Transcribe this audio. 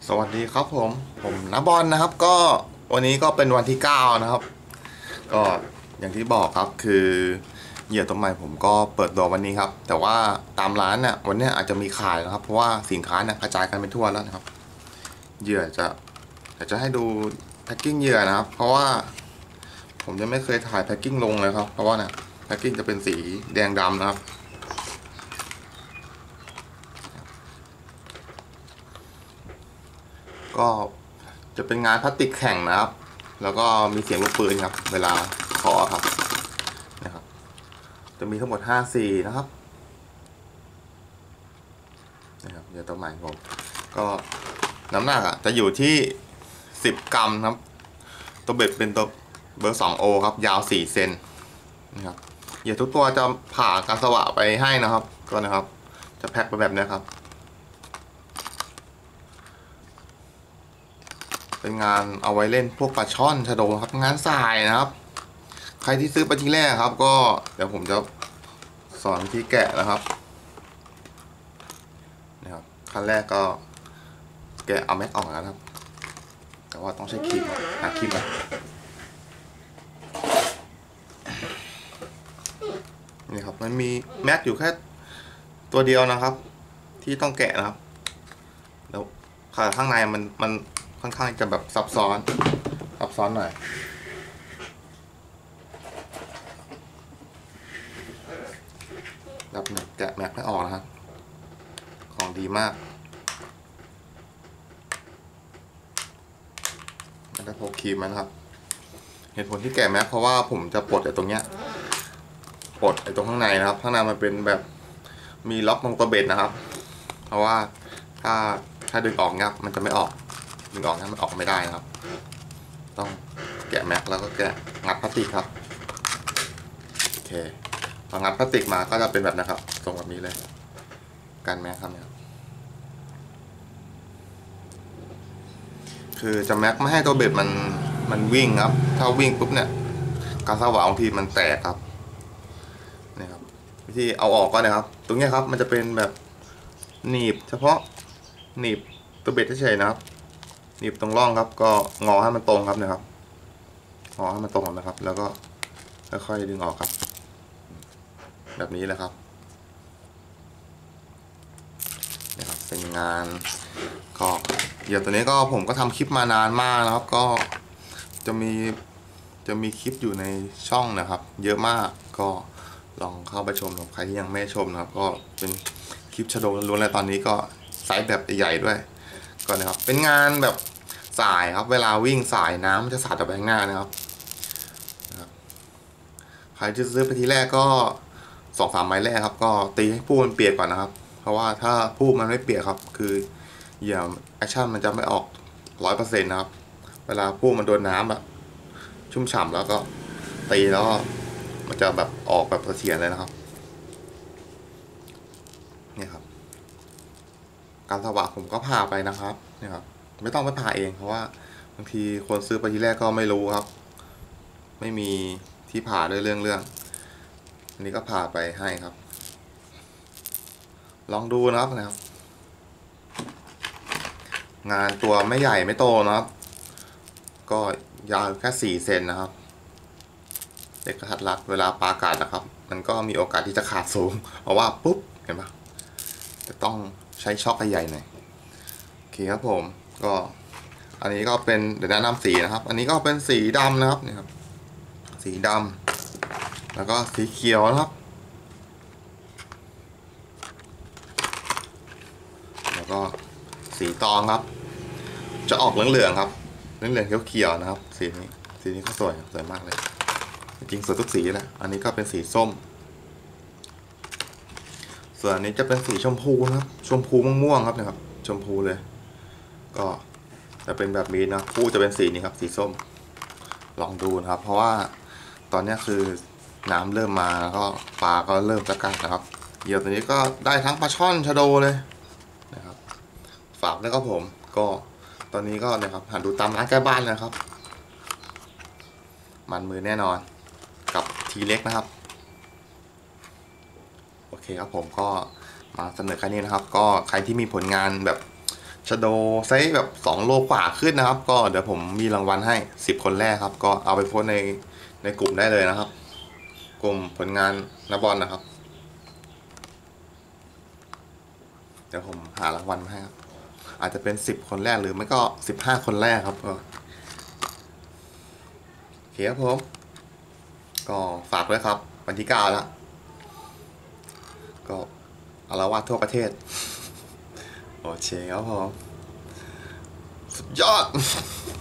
สวัสดีครับผมณบอลนะครับก็วันนี้ก็เป็นวันที่9นะครับก็อย่างที่บอกครับคือเหยื่อตัวใหม่ผมก็เปิดตัววันนี้ครับแต่ว่าตามร้านเนี่ยวันนี้อาจจะมีขายนะครับเพราะว่าสินค้าเนี่ยกระจายกันไปทั่วแล้วนะครับเหยื่อจะให้ดูแพ็กกิ้งเหยื่อนะครับเพราะว่าผมยังไม่เคยถ่ายแพ็กกิ้งลงเลยครับเพราะว่าเนี่ยแพ็กกิ้งจะเป็นสีแดงดำนะครับก็จะเป็นงานพลาสติกแข็งนะครับแล้วก็มีเสียงลูกปืนครับเวลาเคาะครับนะครับจะมีทั้งหมด5สีนะครับเดี๋ยวตัวใหม่ผมก็น้ำหนักจะอยู่ที่10 กรัมครับตัวเบ็ดเป็นตัวเบอร์2 โอครับยาว4 เซนนะครับเหยื่อทุกตัวจะผ่ากระสวะไปให้นะครับก็นะครับจะแพ็คไปแบบนี้ครับเป็นงานเอาไว้เล่นพวกปลาช่อนชะโดครับงานสายนะครับใครที่ซื้อไปทีแรกครับก็เดี๋ยวผมจะสอนวิธีแกะนะครับนะครับขั้นแรกก็แกะเอาแม็กออกนะครับแต่ว่าต้องใช้ครีมหาครีมนะนี่ครับมันมีแม็กอยู่แค่ตัวเดียวนะครับที่ต้องแกะนะครับแล้วข้างในมันค่อนข้างจะแบบซับซ้อนหน่อยแบบแกะแม็กไม่ออกนะครับของดีมากแล้วก็พกครีมนะครับเหตุผลที่แกะแม็กเพราะว่าผมจะปลดไอ้ตรงเนี้ยปลดไอ้ตรงข้างในนะครับข้างในมันเป็นแบบมีล็อกตรงตัวเบ็ดนะครับเพราะว่าถ้าดึงออกเนี้ยมันจะไม่ออกดึงออกเนี้ยมันออกไม่ได้นะครับต้องแกะแม็กแล้วก็แกะงัดพลาสติกครับโอเคพองัดพลาสติกมาก็จะเป็นแบบนะครับทรงแบบนี้เลยกันแม็กครับเนี่ยคือจะแม็กไม่ให้ตัวเบ็ดมันวิ่งครับถ้าวิ่งปุ๊บเนี่ยการสว่างบางทีมันแตกครับนี่ครับวิธีเอาออกก็นะครับตรงนี้ครับมันจะเป็นแบบหนีบเฉพาะหนีบตัวเบ็ดเฉยๆนะครับหนีบตรงร่องครับก็งอให้มันตรงครับนะครับงอให้มันตรงนะครับแล้วก็ค่อยๆดึงออกครับแบบนี้แหละครับนี่ครับเป็นงานก็เดี๋ยวตัวนี้ก็ผมก็ทำคลิปมานานมากนะครับก็จะมีคลิปอยู่ในช่องนะครับ เยอะมากก็ลองเข้าไปชมกับใครที่ยังไม่ชมนะครับก็เป็นคลิปชะโดล้วนๆเลยตอนนี้ก็ไซส์แบบใหญ่ๆด้วยก็นะครับเป็นงานแบบสายครับเวลาวิ่งสายน้ำมันจะสาดออกไปข้างหน้านะครับใครจะซื้อไปทีแรกก็2-3 ไม้แรกครับก็ตีให้ผู้มันเปียกก่อนนะครับเพราะว่าถ้าผู้มันไม่เปียกครับคืออย่าแอคชั่นมันจะไม่ออก100%นะครับเวลาผู้มันโดนน้ำอะชุ่มฉ่ำแล้วก็ตีแล้วก็มันจะแบบออกแบบเสถียรเลยนะครับเนี่ยครับการสว่างผมก็ผ่าไปนะครับเนี่ยครับไม่ต้องไปผ่าเองเพราะว่าบางทีคนซื้อไปทีแรกก็ไม่รู้ครับไม่มีที่ผ่าด้วยเรื่องอันนี้ก็ผ่าไปให้ครับลองดูนะครับงานตัวไม่ใหญ่ไม่โตนะครับก็ยาวแค่4 เซนนะครับเด็กกระทัดรัดเวลาปาอากาศนะครับมันก็มีโอกาสที่จะขาดสูงเพราะว่าปุ๊บเห็นปะจะต้องใช้ช็อคใหญ่หน่อยโอเคครับผมก็อันนี้ก็เป็นเดี๋ยวแนะนำสีนะครับอันนี้ก็เป็นสีดำนะครับนี่ครับสีดำแล้วก็สีเขียวนะครับแล้วก็สีตองครับจะออกเหลืองๆครับเหลืองๆเขียวๆนะครับสีนี้ก็สวยมากเลยจริงสวยทุกสีแหละอันนี้ก็เป็นสีส้มส่วนอันนี้จะเป็นสีชมพูนะครับชมพูม่วงๆครับนะครับชมพูเลยก็จะเป็นแบบนี้นะคู่จะเป็นสีนี้ครับสีส้มลองดูนะครับเพราะว่าตอนนี้คือน้ำเริ่มมาแล้วก็ปลาก็เริ่มจะกัดนะครับเหยื่อตัวนี้ก็ได้ทั้งปลาช่อนชะโดเลยนะครับฝากแล้วก็ผมก็ตอนนี้ก็นะครับหาดูตามร้านใกล้บ้านนะครับมันมือแน่นอนกับทีเล็กนะครับโอเคครับผมก็มาเสนอแค่นี้นะครับก็ใครที่มีผลงานแบบชโดไซส์แบบ2 โลกว่าขึ้นนะครับก็เดี๋ยวผมมีรางวัลให้10 คนแรกครับก็เอาไปโพสในกลุ่มได้เลยนะครับกลุ่มผลงานนักบอลนะครับเดี๋ยวผมหารางวัลมาให้ครับอาจจะเป็น10 คนแรกหรือไม่ก็15 คนแรกครับก็โอเคครับผมก็ฝากด้วยครับวันที่9แล้วก็อาละวาดทั่วประเทศโอเคครับผมสุดยอด